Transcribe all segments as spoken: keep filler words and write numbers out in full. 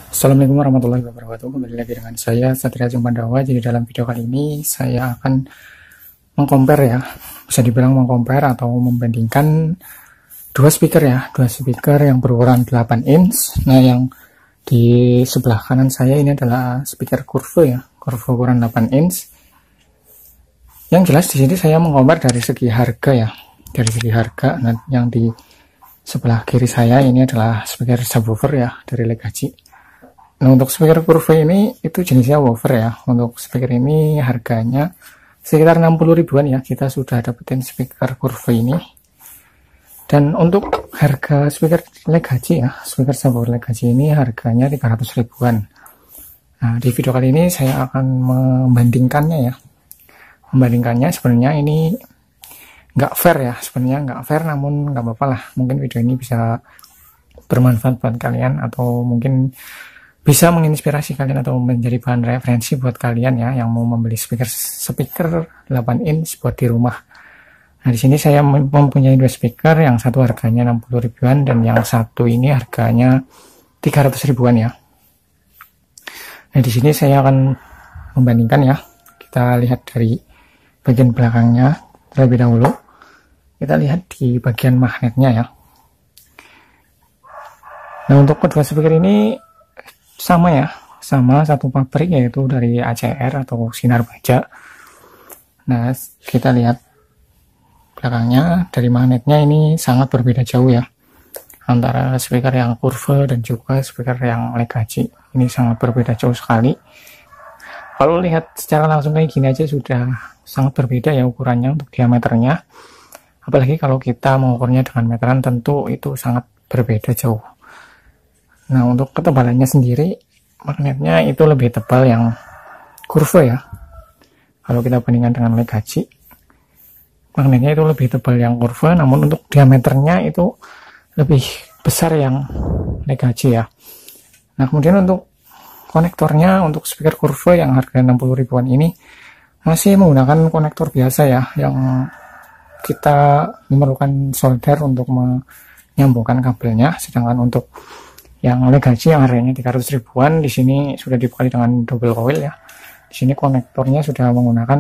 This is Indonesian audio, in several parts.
Assalamualaikum warahmatullahi wabarakatuh. Kembali lagi dengan saya Satria Jumpandawa. Jadi dalam video kali ini saya akan mengcompare ya, bisa dibilang mengcompare atau membandingkan dua speaker ya, dua speaker yang berukuran delapan inch. Nah, yang di sebelah kanan saya ini adalah speaker Curve ya, Curve ukuran delapan inch. Yang jelas di sini saya mengcompare dari segi harga ya, dari segi harga. Nah, yang di sebelah kiri saya ini adalah speaker subwoofer ya dari Legacy. Nah, untuk speaker Curve ini itu jenisnya woofer ya. Untuk speaker ini harganya sekitar enam puluh ribuan ya. Kita sudah dapetin speaker Curve ini. Dan untuk harga speaker Legacy ya, speaker subwoofer Legacy ini harganya tiga ratus ribuan. Nah, di video kali ini saya akan membandingkannya ya. Membandingkannya sebenarnya ini nggak fair ya. Sebenarnya nggak fair, namun nggak apa-apa lah. Mungkin video ini bisa bermanfaat buat kalian, atau mungkin bisa menginspirasi kalian atau menjadi bahan referensi buat kalian ya yang mau membeli speaker speaker delapan inch buat di rumah. Nah, di sini saya mempunyai dua speaker, yang satu harganya enam puluh ribuan dan yang satu ini harganya tiga ratus ribuan ya. Nah, di sini saya akan membandingkan ya. Kita lihat dari bagian belakangnya terlebih dahulu. Kita lihat di bagian magnetnya ya. Nah, untuk kedua speaker ini sama ya, sama satu pabrik, yaitu dari A C R atau Sinar Baja. Nah, kita lihat belakangnya dari magnetnya ini sangat berbeda jauh ya, antara speaker yang Curve dan juga speaker yang Legacy. Ini sangat berbeda jauh sekali. Kalau lihat secara langsung kayak gini aja sudah sangat berbeda ya ukurannya untuk diameternya. Apalagi kalau kita mengukurnya dengan meteran, tentu itu sangat berbeda jauh. Nah, untuk ketebalannya sendiri, magnetnya itu lebih tebal yang Curve ya. Kalau kita bandingkan dengan Legacy, magnetnya itu lebih tebal yang Curve, namun untuk diameternya itu lebih besar yang Legacy ya. Nah, kemudian untuk konektornya, untuk speaker Curve yang harga enam puluh ribuan ini masih menggunakan konektor biasa ya, yang kita memerlukan solder untuk menyambungkan kabelnya. Sedangkan untuk yang Legacy yang harganya tiga ratus ribuan, di sini sudah dibekali dengan double coil ya. Di sini konektornya sudah menggunakan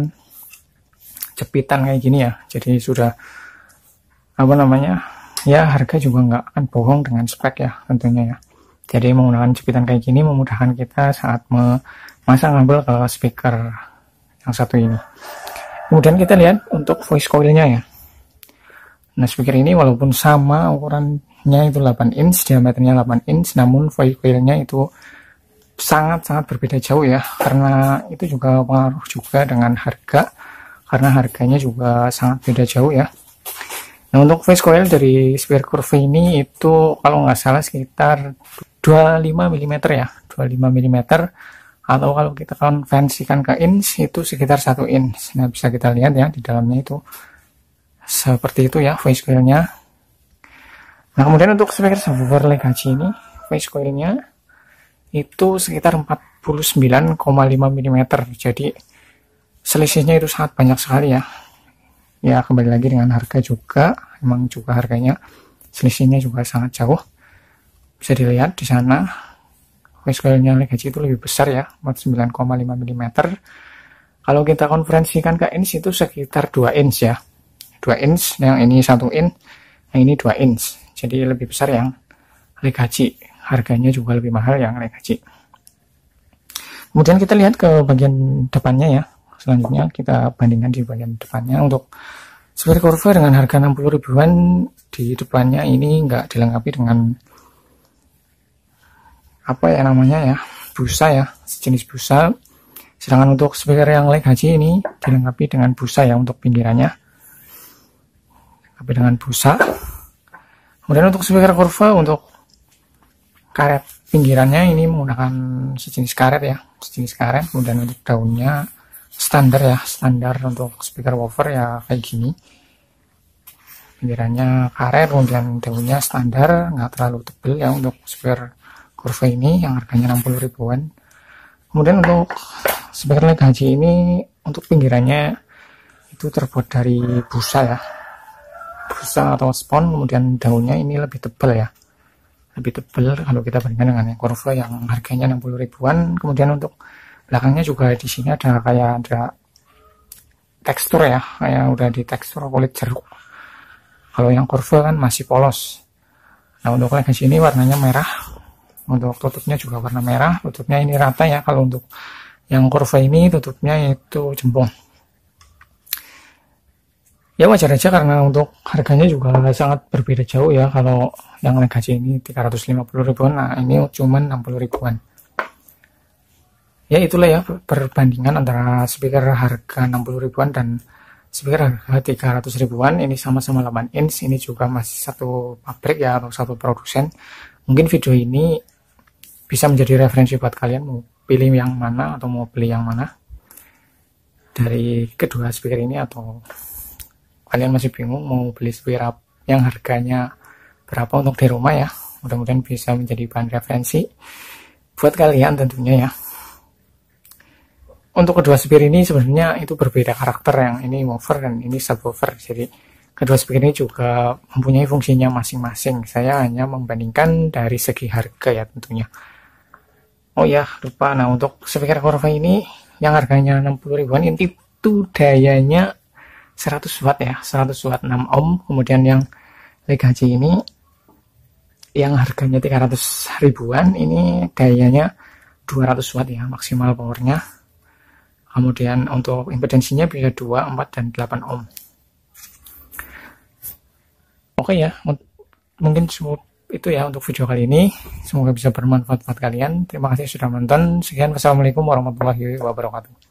jepitan kayak gini ya. Jadi sudah apa namanya? Ya, harga juga nggak akan bohong dengan spek ya tentunya ya. Jadi menggunakan jepitan kayak gini memudahkan kita saat memasang kabel ke speaker yang satu ini. Kemudian kita lihat untuk voice coilnya ya. Nah, speaker ini walaupun sama ukurannya itu delapan inch, diameternya delapan inch, namun voice coilnya itu sangat-sangat berbeda jauh ya, karena itu juga pengaruh juga dengan harga, karena harganya juga sangat beda jauh ya. Nah, untuk voice coil dari speaker Curve ini itu kalau nggak salah sekitar dua puluh lima milimeter ya, dua puluh lima milimeter, atau kalau kita konversikan ke inch itu sekitar satu inch. Nah, bisa kita lihat ya di dalamnya itu seperti itu ya voice coilnya. Nah, kemudian untuk speaker subwoofer Legacy ini voice coilnya itu sekitar empat puluh sembilan koma lima milimeter. Jadi selisihnya itu sangat banyak sekali ya. Ya, kembali lagi dengan harga juga, memang juga harganya selisihnya juga sangat jauh. Bisa dilihat di sana voice coilnya Legacy itu lebih besar ya, empat puluh sembilan koma lima milimeter. Kalau kita konversikan ke inch itu sekitar dua inch ya. dua inch, yang ini satu inch, yang ini dua inch. Jadi lebih besar yang Legacy. Harganya juga lebih mahal yang Legacy. Kemudian kita lihat ke bagian depannya ya. Selanjutnya kita bandingkan di bagian depannya. Untuk speaker Curve dengan harga enam puluh ribuan, di depannya ini nggak dilengkapi dengan apa ya namanya ya, busa ya, sejenis busa. Sedangkan untuk speaker yang Legacy ini dilengkapi dengan busa ya untuk pinggirannya, tapi dengan busa. Kemudian untuk speaker Curve, untuk karet pinggirannya ini menggunakan sejenis karet ya, sejenis karet. Kemudian untuk daunnya standar ya, standar untuk speaker woofer ya kayak gini. Pinggirannya karet, kemudian daunnya standar, nggak terlalu tebal ya untuk speaker Curve ini yang harganya enam puluh ribuan. Kemudian untuk speaker Legacy ini untuk pinggirannya itu terbuat dari busa ya, busa atau spon. Kemudian daunnya ini lebih tebal ya, lebih tebal kalau kita bandingkan dengan yang Curve yang harganya enam puluh ribuan. Kemudian untuk belakangnya juga di sini ada kayak ada tekstur ya, kayak udah di tekstur kulit jeruk. Kalau yang Curve kan masih polos. Nah untuk Legacy ini warnanya merah, untuk tutupnya juga warna merah, tutupnya ini rata ya. Kalau untuk yang Curve ini tutupnya itu jempol. Ya wajar aja karena untuk harganya juga sangat berbeda jauh ya. Kalau yang Legacy ini tiga ratus lima puluh ribuan, nah ini cuma enam puluh ribuan. Ya itulah ya perbandingan antara speaker harga enam puluh ribuan dan speaker harga tiga ratus ribuan. Ini sama-sama delapan inch, ini juga masih satu pabrik ya, atau satu produsen. Mungkin video ini bisa menjadi referensi buat kalian mau pilih yang mana atau mau beli yang mana dari kedua speaker ini, atau kalian masih bingung mau beli speaker yang harganya berapa untuk di rumah ya. Mudah-mudahan bisa menjadi bahan referensi buat kalian tentunya ya. Untuk kedua speaker ini sebenarnya itu berbeda karakter, yang ini woofer dan ini subwoofer. Jadi kedua speaker ini juga mempunyai fungsinya masing-masing. Saya hanya membandingkan dari segi harga ya tentunya. Oh ya lupa, nah untuk speaker Curve ini yang harganya enam puluh ribuan ini itu dayanya seratus watt ya, seratus watt enam ohm. Kemudian yang Legacy ini yang harganya tiga ratus ribuan ini dayanya dua ratus watt ya, maksimal powernya. Kemudian untuk impedansinya bisa dua, empat, dan delapan ohm. Oke ya, mungkin itu ya untuk video kali ini. Semoga bisa bermanfaat buat kalian. Terima kasih sudah menonton. Sekian, wassalamualaikum warahmatullahi wabarakatuh.